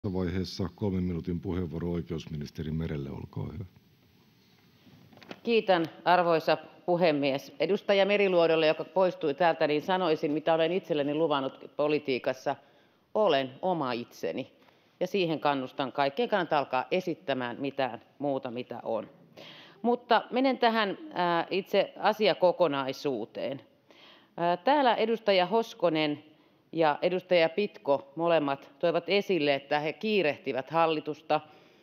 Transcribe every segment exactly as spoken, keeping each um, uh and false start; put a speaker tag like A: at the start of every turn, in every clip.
A: vaiheessa kolmen minuutin puheenvuoro oikeusministeri Merelle, olkaa hyvä.
B: Kiitän, arvoisa puhemies. Edustaja Meriluodolle, joka poistui täältä, niin sanoisin, mitä olen itselleni luvannut politiikassa: olen oma itseni, ja siihen kannustan kaikkia. Ei kannata alkaa esittämään mitään muuta, mitä on. Mutta menen tähän itse asiakokonaisuuteen. Täällä edustaja Hoskonen ja edustaja Pitko molemmat toivat esille, että he kiirehtivät hallitusta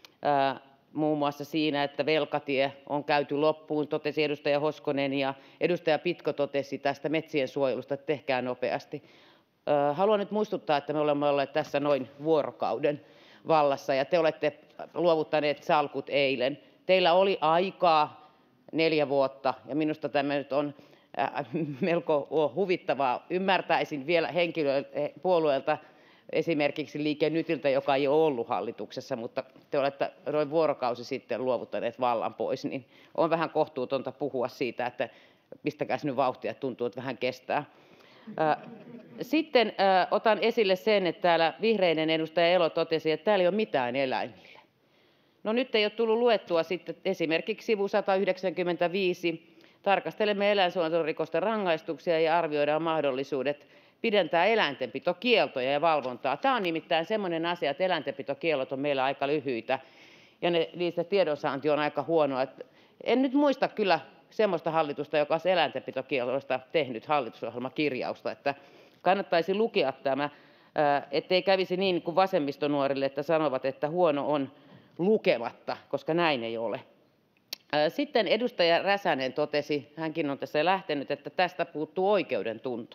B: muun muassa siinä, että velkatie on käyty loppuun, totesi edustaja Hoskonen, ja edustaja Pitko totesi tästä metsien suojelusta, että tehkää nopeasti. Haluan nyt muistuttaa, että me olemme olleet tässä noin vuorokauden vallassa ja te olette luovuttaneet salkut eilen. Teillä oli aikaa neljä vuotta ja minusta tämä nyt on melko huvittavaa. Ymmärtäisin vielä puolueelta, esimerkiksi Liike Nytiltä, joka ei ole ollut hallituksessa, mutta te olette noin vuorokausi sitten luovuttaneet vallan pois, niin on vähän kohtuutonta puhua siitä, että pistäkääs nyt vauhtia, että tuntuu, että vähän kestää. Sitten otan esille sen, että täällä vihreiden edustaja Elo totesi, että täällä ei ole mitään eläimille. No nyt ei ole tullut luettua sitten esimerkiksi sivu sata yhdeksänkymmentäviisi. Tarkastelemme eläinsuojelurikosten rangaistuksia ja arvioidaan mahdollisuudet pidentää eläintenpitokieltoja ja valvontaa. Tämä on nimittäin semmoinen asia, että eläintenpitokiellot on meillä aika lyhyitä ja ne, niistä tiedonsaanti on aika huonoa. En nyt muista kyllä semmoista hallitusta, joka olisi eläintenpitokielloista tehnyt hallitusohjelmakirjausta, että kannattaisi lukea tämä, ettei kävisi niin kuin vasemmistonuorille, että sanovat, että huono on lukematta, koska näin ei ole. Sitten edustaja Räsänen totesi, hänkin on tässä lähtenyt, että tästä puuttuu oikeudentunto.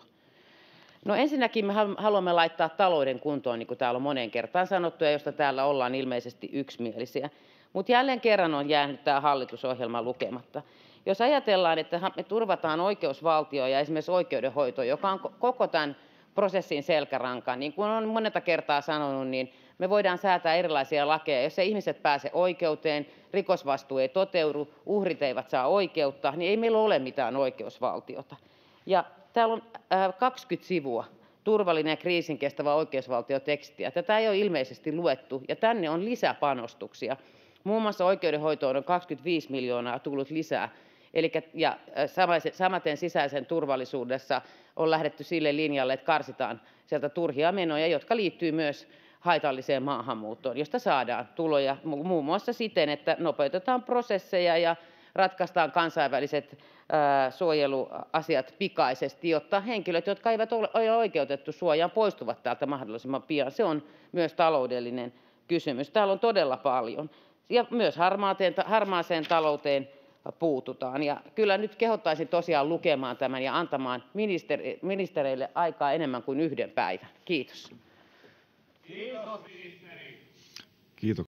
B: No ensinnäkin me haluamme laittaa talouden kuntoon, niin kuin täällä on moneen kertaan sanottu ja josta täällä ollaan ilmeisesti yksimielisiä. Mutta jälleen kerran on jäänyt tämä hallitusohjelma lukematta. Jos ajatellaan, että me turvataan oikeusvaltio ja esimerkiksi oikeudenhoito, joka on koko tämän prosessin selkäranka, niin kuin olen monetta kertaa sanonut, niin me voidaan säätää erilaisia lakeja. Jos ei ihmiset pääse oikeuteen, rikosvastuu ei toteudu, uhrit eivät saa oikeutta, niin ei meillä ole mitään oikeusvaltiota. Ja täällä on kaksikymmentä sivua turvallinen ja kriisinkestävä oikeusvaltio -tekstiä. Tätä ei ole ilmeisesti luettu, ja tänne on lisäpanostuksia. Muun muassa oikeudenhoitoon on kaksikymmentäviisi miljoonaa tullut lisää. Elikkä, ja samaten sisäisen turvallisuudessa on lähdetty sille linjalle, että karsitaan sieltä turhia menoja, jotka liittyy myös haitalliseen maahanmuuttoon, josta saadaan tuloja muun muassa siten, että nopeutetaan prosesseja ja ratkaistaan kansainväliset ää, suojeluasiat pikaisesti, jotta henkilöt, jotka eivät ole oikeutettu suojaan, poistuvat täältä mahdollisimman pian. Se on myös taloudellinen kysymys. Täällä on todella paljon. Ja myös harmaaseen talouteen puututaan. Ja kyllä nyt kehottaisin tosiaan lukemaan tämän ja antamaan ministeri, ministereille aikaa enemmän kuin yhden päivän. Kiitos.
A: Kiitos, ministeri. Kiitos.